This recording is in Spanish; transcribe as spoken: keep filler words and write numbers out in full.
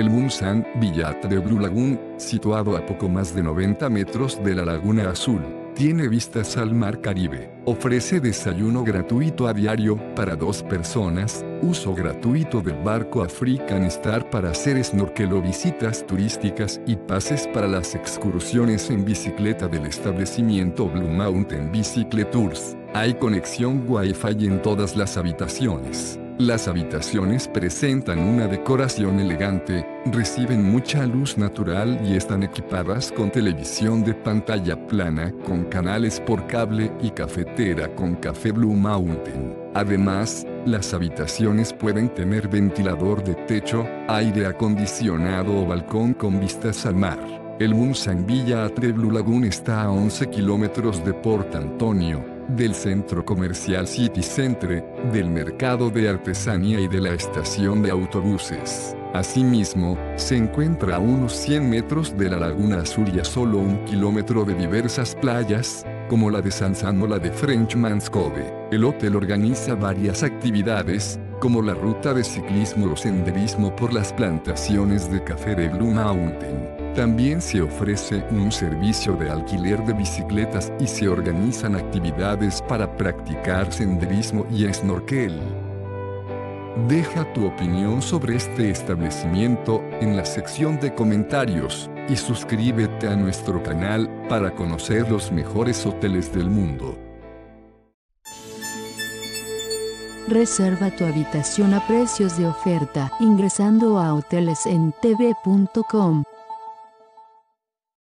El Munsan Villa Atre Blue Lagoon, situado a poco más de noventa metros de la Laguna Azul, tiene vistas al Mar Caribe. Ofrece desayuno gratuito a diario para dos personas, uso gratuito del barco African Star para hacer snorkel o visitas turísticas y pases para las excursiones en bicicleta del establecimiento Blue Mountain Bicycle Tours. Hay conexión Wi-Fi en todas las habitaciones. Las habitaciones presentan una decoración elegante, reciben mucha luz natural y están equipadas con televisión de pantalla plana, con canales por cable y cafetera con café Blue Mountain. Además, las habitaciones pueden tener ventilador de techo, aire acondicionado o balcón con vistas al mar. El Munsan Villa Atre Blue Lagoon está a once kilómetros de Port Antonio, del centro comercial City Centre, del mercado de artesanía y de la estación de autobuses. Asimismo, se encuentra a unos cien metros de la Laguna Azul y a solo un kilómetro de diversas playas, como la de Sansan o la de Frenchman's Cove. El hotel organiza varias actividades, como la ruta de ciclismo o senderismo por las plantaciones de café de Blue Mountain. También se ofrece un servicio de alquiler de bicicletas y se organizan actividades para practicar senderismo y snorkel. Deja tu opinión sobre este establecimiento en la sección de comentarios y suscríbete a nuestro canal para conocer los mejores hoteles del mundo. Reserva tu habitación a precios de oferta ingresando a hoteles en t v punto com.